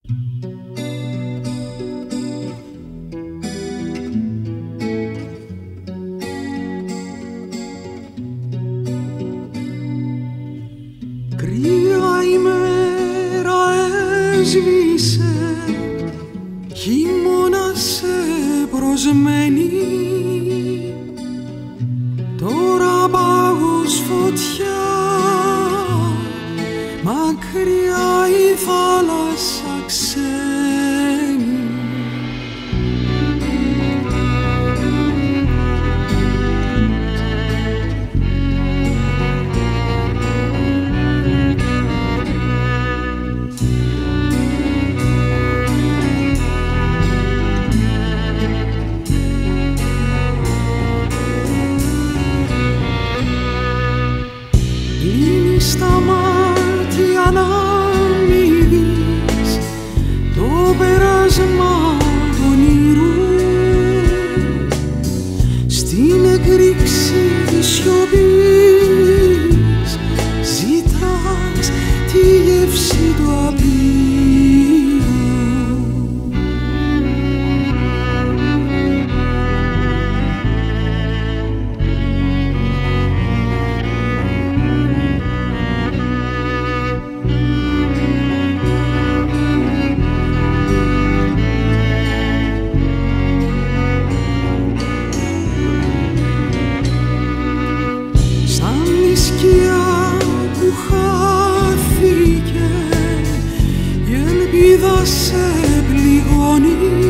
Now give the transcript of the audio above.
Κρύα ημέρα έσβησε, χειμώνα σε προσμένει. Τώρα πάγους φωτιά, μακριά η θάλασσα ξένη. Στα μάτια να μη δεις το πέρασμα του όνειρου, στην εκρήξη της σιωπής ζητάς τη γεύση του απείου. Σκιά που χάθηκε, η ελπίδα σε πληγώνει.